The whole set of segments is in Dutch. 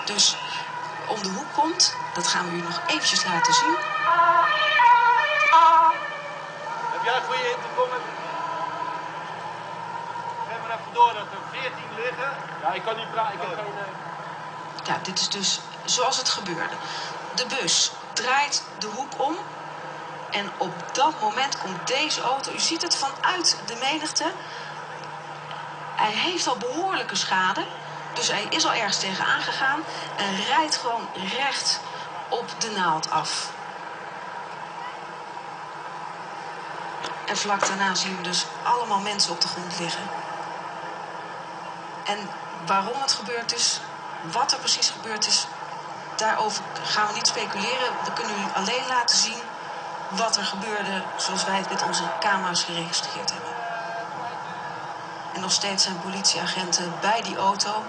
dus om de hoek komt. Dat gaan we u nog eventjes laten zien. Heb jij goede intercom? Geef maar even door dat er 14 liggen. Ja, ik kan niet praten. Ik heb geen... Ja, dit is dus zoals het gebeurde. De bus draait de hoek om. En op dat moment komt deze auto. U ziet het vanuit de menigte. Hij heeft al behoorlijke schade. Dus hij is al ergens tegenaan gegaan. En rijdt gewoon recht op de naald af. En vlak daarna zien we dus allemaal mensen op de grond liggen. En waarom het gebeurd is, wat er precies gebeurd is, daarover gaan we niet speculeren. We kunnen u alleen laten zien wat er gebeurde zoals wij het met onze camera's geregistreerd hebben. En nog steeds zijn politieagenten bij die auto.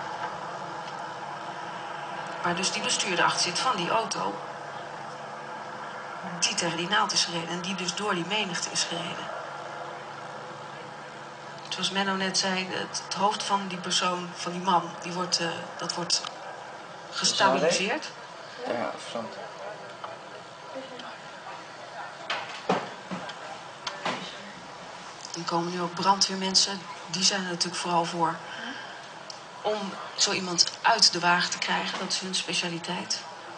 Waar dus die bestuurder achter zit van die auto. Die tegen die naald is gereden. En die dus door die menigte is gereden. Zoals Menno net zei, het hoofd van die persoon, van die man, dat wordt gestabiliseerd. Ja, verstand. Er komen nu ook brandweermensen. Die zijn er natuurlijk vooral voor. Om zo iemand uit de wagen te krijgen. Dat is hun specialiteit.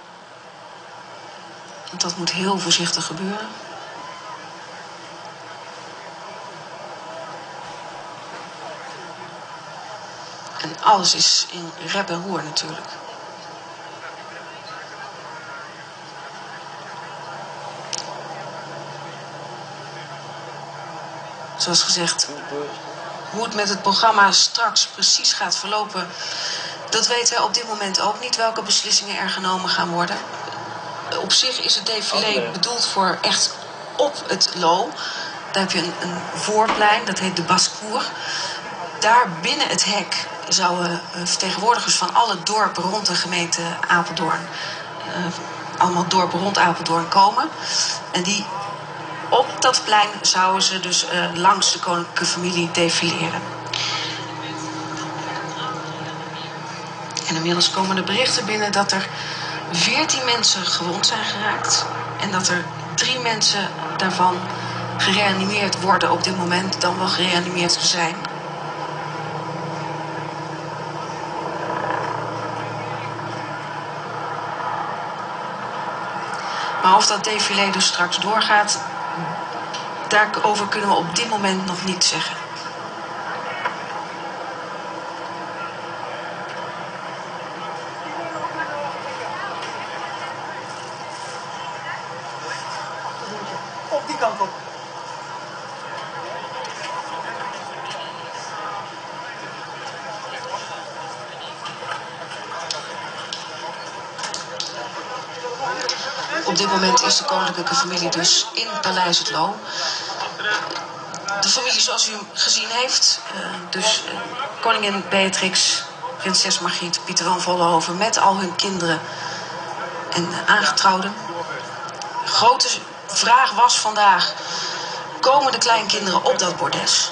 Want dat moet heel voorzichtig gebeuren. En alles is in rep en roer natuurlijk. Zoals gezegd, hoe het met het programma straks precies gaat verlopen, dat weten wij op dit moment ook niet, welke beslissingen er genomen gaan worden. Op zich is het défilé bedoeld voor echt op het Lo. Daar heb je een voorplein, dat heet de Bascour. Daar binnen het hek zouden vertegenwoordigers van alle dorpen rond de gemeente Apeldoorn, allemaal dorpen rond Apeldoorn komen. En die op dat plein zouden ze dus langs de koninklijke familie defileren. En inmiddels komen de berichten binnen dat er 14 mensen gewond zijn geraakt. En dat er 3 mensen daarvan gereanimeerd worden op dit moment, dan wel gereanimeerd zijn. Maar of dat défilé dus straks doorgaat, daarover kunnen we op dit moment nog niet zeggen. Op die kant op. Op dit moment is de koninklijke familie dus in Paleis het Loo. De familie zoals u hem gezien heeft. Dus koningin Beatrix, prinses Margriet, Pieter van Vollenhoven met al hun kinderen en aangetrouwden. Grote vraag was vandaag, komen de kleinkinderen op dat bordes?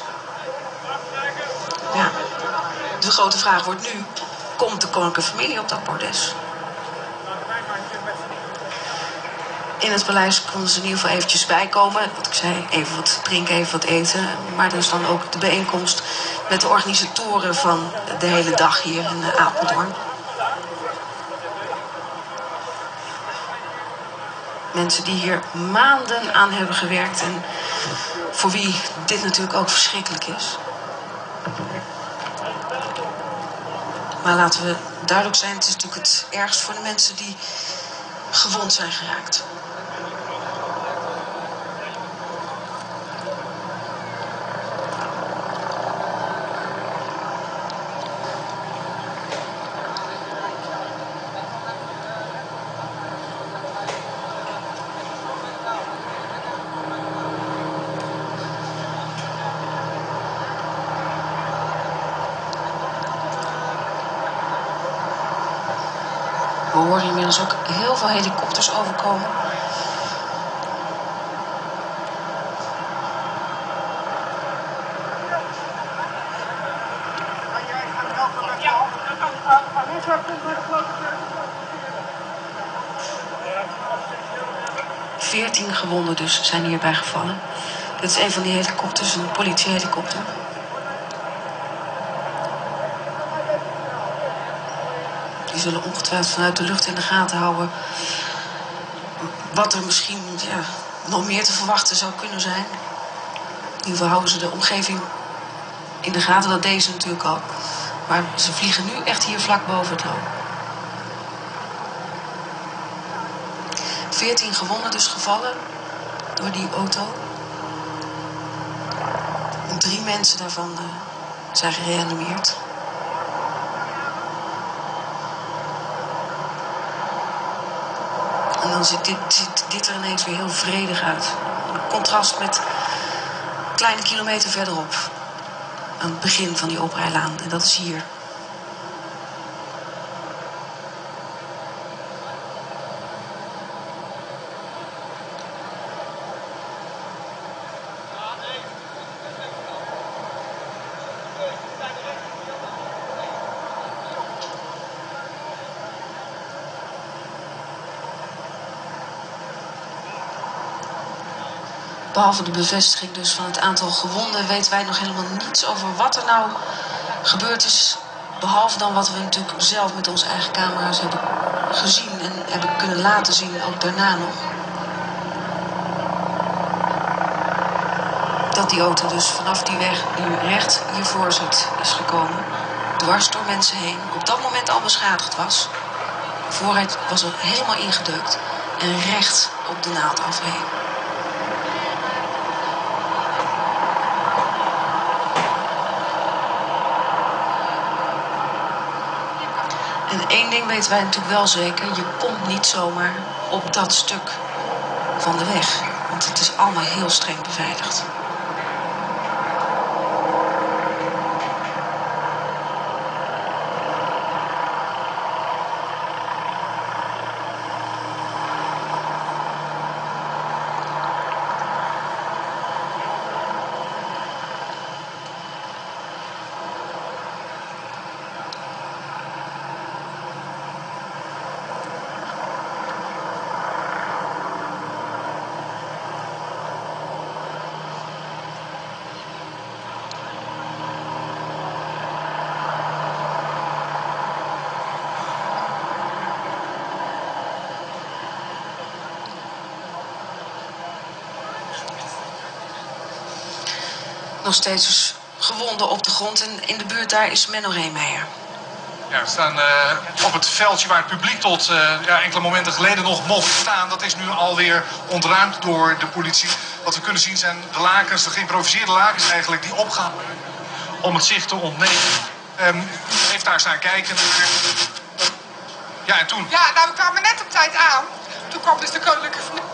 Ja, de grote vraag wordt nu, komt de koninklijke familie op dat bordes? In het paleis konden ze in ieder geval eventjes bijkomen. Wat ik zei, even wat drinken, even wat eten. Maar er is dan ook de bijeenkomst met de organisatoren van de hele dag hier in Apeldoorn. Mensen die hier maanden aan hebben gewerkt en voor wie dit natuurlijk ook verschrikkelijk is. Maar laten we duidelijk zijn, het is natuurlijk het ergst voor de mensen die gewond zijn geraakt. We horen inmiddels ook heel veel helikopters overkomen. Ja, 14 gewonden dus zijn hierbij gevallen. Dit is een van die helikopters, een politiehelikopter. Die zullen ongetwijfeld vanuit de lucht in de gaten houden wat er misschien nog meer te verwachten zou kunnen zijn. In ieder geval houden ze de omgeving in de gaten, dat deden ze natuurlijk al. Maar ze vliegen nu echt hier vlak boven het loon. 14 gewonden dus gevallen door die auto. En 3 mensen daarvan zijn gereanimeerd. En dan ziet dit er ineens weer heel vredig uit. Een contrast met een kleine kilometer verderop. Aan het begin van die oprijlaan. En dat is hier. Behalve de bevestiging dus van het aantal gewonden weten wij nog helemaal niets over wat er nou gebeurd is. Behalve dan wat we natuurlijk zelf met onze eigen camera's hebben gezien en hebben kunnen laten zien, ook daarna nog. Dat die auto dus vanaf die weg die u recht hiervoor ziet is gekomen. Dwars door mensen heen. Op dat moment al beschadigd was. De voorruit was er helemaal ingedeukt. En recht op de naald afheen. En één ding weten wij natuurlijk wel zeker. Je komt niet zomaar op dat stuk van de weg. Want het is allemaal heel streng beveiligd. Nog steeds dus gewonden op de grond. En in de buurt daar is Menno Reemeijer. Ja, we staan op het veldje waar het publiek tot enkele momenten geleden nog mocht staan. Dat is nu alweer ontruimd door de politie. Wat we kunnen zien zijn de lakens, de geïmproviseerde lakens eigenlijk, die opgaan om het zicht te ontnemen. U heeft daar staan kijken naar. Ja, en toen? Ja, nou, we kwamen net op tijd aan. Toen kwam dus de koninklijke familie.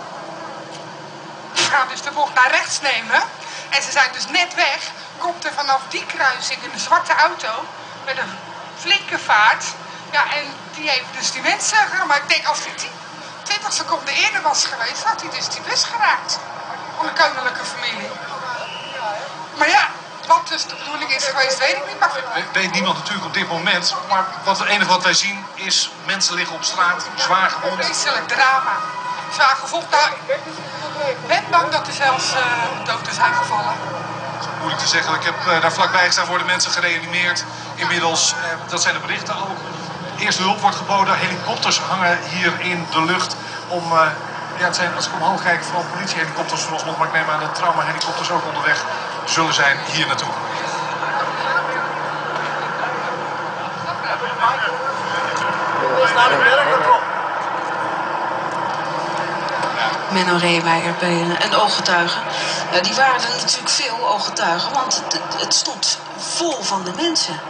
Die gaan dus de bocht naar rechts nemen. En ze zijn dus net weg. Komt er vanaf die kruising een zwarte auto met een flinke vaart. Ja, en die heeft dus die mensen. Maar ik denk als hij 20 seconden eerder was geweest, had hij dus die bus geraakt. Van de koninklijke familie. Maar ja, wat dus de bedoeling is geweest, weet ik niet. Maar weet niemand natuurlijk op dit moment. Maar het enige wat wij zien is mensen liggen op straat, zwaar gewond. vreselijk drama. Zwaar gevolgd. Nou, ik ben bang dat er zelfs doden zijn gevallen. Moeilijk te zeggen. Ik heb daar vlakbij gestaan, worden mensen gereanimeerd. Inmiddels, dat zijn de berichten ook. Eerste hulp wordt geboden. Helikopters hangen hier in de lucht om... het zijn, als ik omhoog kijk, vooral politiehelikopters vooralsnog. Maar ik neem aan dat traumahelikopters ook onderweg zullen zijn hier naartoe. Menno Reemeijer bij een ooggetuige. Die waren er natuurlijk veel ooggetuigen, want het stond vol van de mensen.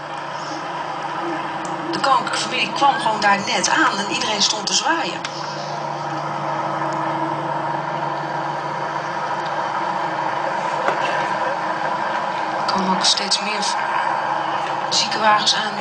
De koninklijke familie kwam gewoon daar net aan en iedereen stond te zwaaien. Er komen ook steeds meer ziekenwagens aan